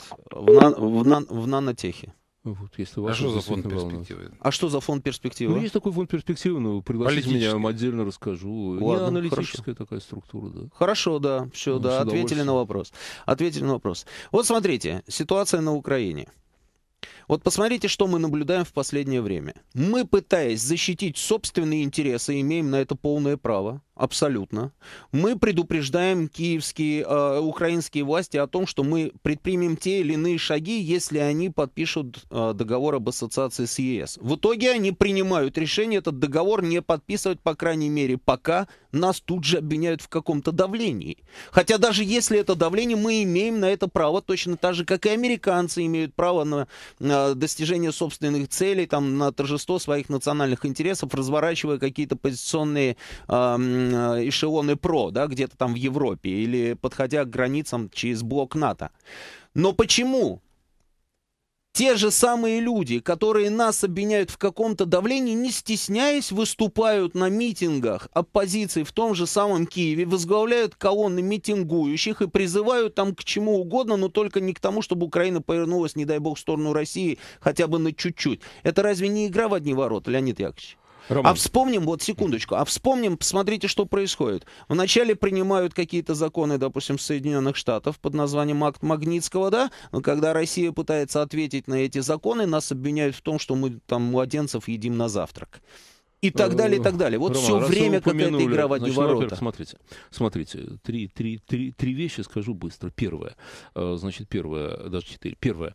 в нанотехе. Вот, если вас что за фонд «Перспективы»? А что за фонд «Перспективы»? Ну, есть такой фонд «Перспективы», но пригласите меня, я вам отдельно расскажу. Ладно, не аналитическая такая структура, да. Хорошо, да, все, да, ответили на вопрос. Вот смотрите, ситуация на Украине. Вот посмотрите, что мы наблюдаем в последнее время. Мы, пытаясь защитить собственные интересы, имеем на это полное право. Абсолютно. Мы предупреждаем киевские, украинские власти о том, что мы предпримем те или иные шаги, если они подпишут договор об ассоциации с ЕС. В итоге они принимают решение этот договор не подписывать, по крайней мере, пока нас тут же обвиняют в каком-то давлении. Хотя даже если это давление, мы имеем на это право точно так же, как и американцы имеют право на достижение собственных целей, там, на торжество своих национальных интересов, разворачивая какие-то позиционные эшелоны ПРО, да, где-то там в Европе, или подходя к границам через блок НАТО. Но почему те же самые люди, которые нас обвиняют в каком-то давлении, не стесняясь, выступают на митингах оппозиции в том же самом Киеве, возглавляют колонны митингующих и призывают там к чему угодно, но только не к тому, чтобы Украина повернулась, не дай бог, в сторону России хотя бы на чуть-чуть. Это разве не игра в одни ворота, Леонид Яковлевич? Роман. А вспомним, вот секундочку, посмотрите, что происходит. Вначале принимают какие-то законы, допустим, Соединенных Штатов под названием Акт Магнитского, да, но когда Россия пытается ответить на эти законы, нас обвиняют в том, что мы там младенцев едим на завтрак. и так далее, и так далее. Вот все время какая-то игра в одни ворота. Смотрите, три вещи скажу быстро. Первое, даже 4. Первое,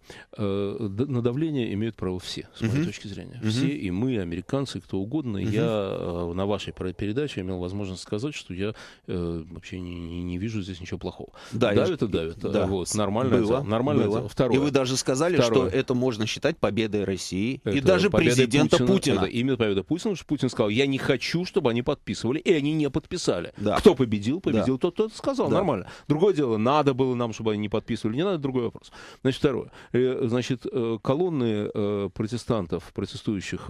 на давление имеют право все, с моей точки зрения. Все, и мы, американцы, кто угодно. Я на вашей передаче имел возможность сказать, что я вообще не вижу здесь ничего плохого. Да, давит и давит. Да. Вот, нормальное дело. Второе. И вы даже сказали, что это можно считать победой России и даже президента Путина. Это именно победа Путина, потому что Путин сказал, я не хочу, чтобы они подписывали, и они не подписали. Да. Кто победил, тот сказал, нормально. Другое дело, надо было нам, чтобы они не подписывали, не надо, другой вопрос. Значит, второе. Значит, колонны протестантов, протестующих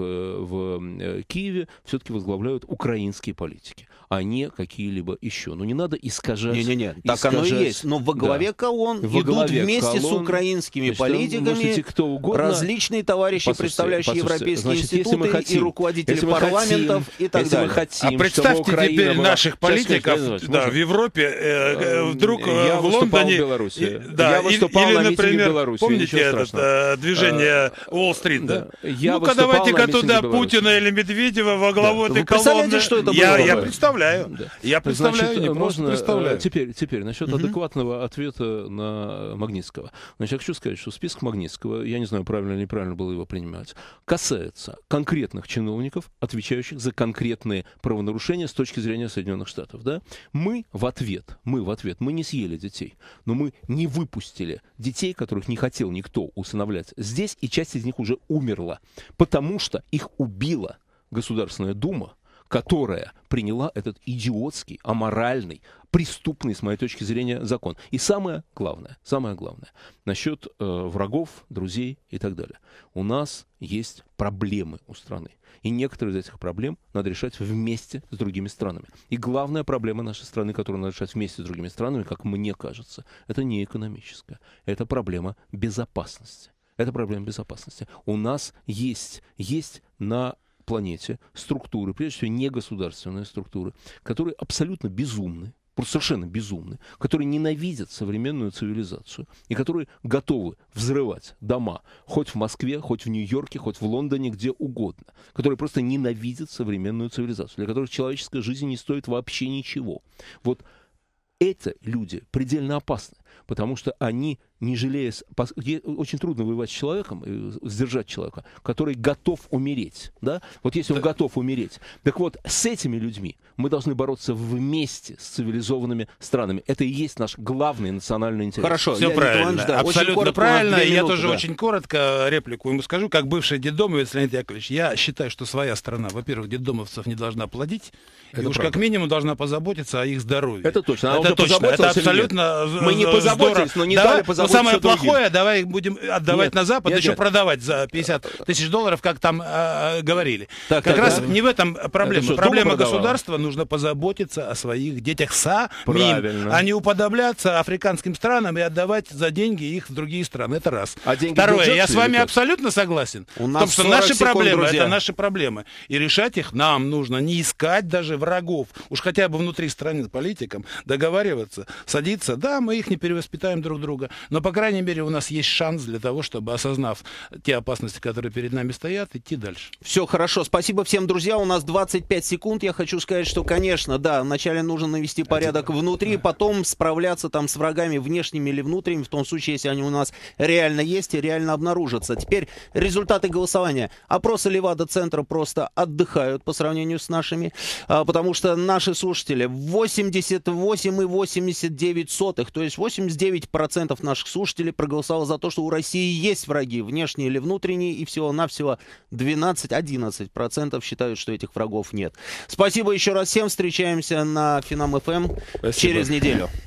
в Киеве, все-таки возглавляют украинские политики, а не какие-либо еще. Но не надо искажать. Не-не-не, так оно и есть. Но во главе колонн идут вместе с украинскими политиками кто угодно, различные товарищи, представляющие европейские институты и руководители парламентов и так далее. А представьте теперь наших политиков в Европе, вдруг в Лондоне. Я выступал на митинге в Беларуси. Помните это движение Уолл-стрит, да? Ну-ка давайте-ка туда Путина или Медведева во главу этой колонны. Что это было? Я представляю. Я представляю, не просто представляю. Теперь насчет адекватного ответа на Магнитского. Значит, я хочу сказать, что список Магнитского, я не знаю, правильно или неправильно было его принимать, касается конкретных чиновников, отвечающих за конкретные правонарушения с точки зрения Соединенных Штатов. Да? Мы в ответ, мы не съели детей, но мы не выпустили детей, которых не хотел никто усыновлять здесь, и часть из них уже умерла, потому что их убила Государственная Дума, которая приняла этот идиотский, аморальный, преступный, с моей точки зрения, закон. И самое главное, насчет врагов, друзей и так далее. У нас есть проблемы у страны. И некоторые из этих проблем надо решать вместе с другими странами. И главная проблема нашей страны, которую надо решать вместе с другими странами, как мне кажется, это не экономическая. Это проблема безопасности. У нас есть на планете структуры, прежде всего негосударственные структуры, которые абсолютно безумны, просто совершенно безумны, которые ненавидят современную цивилизацию и которые готовы взрывать дома хоть в Москве, хоть в Нью-Йорке, хоть в Лондоне, где угодно, которые просто ненавидят современную цивилизацию, для которых человеческая жизнь не стоит вообще ничего. Вот эти люди предельно опасны, потому что они, не жалеясь... Очень трудно воевать с человеком, сдержать человека, который готов умереть. Да? Вот если он готов умереть. Так вот, с этими людьми мы должны бороться вместе с цивилизованными странами. Это и есть наш главный национальный интерес. Хорошо, все правильно. Абсолютно правильно. Я тоже очень коротко реплику ему скажу. Как бывший детдомовец, Леонид Яковлевич, я считаю, что своя страна, во-первых, детдомовцев не должна плодить, и уж как минимум должна позаботиться о их здоровье. Это точно. Это точно. Это абсолютно мы не позаботились, но не дали позаботиться. Но самое плохое, давай будем отдавать на Запад, еще продавать за $50 тысяч, как там говорили. Как раз не в этом проблема. Проблема государства, нужно позаботиться о своих детях самим, а не уподобляться африканским странам и отдавать за деньги их в другие страны. Это раз. Второе, я с вами абсолютно согласен в том, что наши проблемы, это наши проблемы. И решать их нам нужно, не искать даже врагов. Уж хотя бы внутри страны политикам договариваться, садиться. Да, мы их не перевоспитаем друг друга, но, по крайней мере, у нас есть шанс для того, чтобы, осознав те опасности, которые перед нами стоят, идти дальше. Все хорошо. Спасибо всем, друзья. У нас 25 секунд. Я хочу сказать, что, конечно, да, вначале нужно навести порядок внутри, потом справляться там с врагами внешними или внутренними, в том случае, если они у нас реально есть и реально обнаружатся. Теперь результаты голосования. Опросы Левада-центра просто отдыхают по сравнению с нашими, потому что наши слушатели 88,89, то есть 89% наших слушателей проголосовало за то, что у России есть враги, внешние или внутренние, и всего-навсего 12-11% считают, что этих врагов нет. Спасибо еще раз всем. Встречаемся на Финам ФМ через неделю.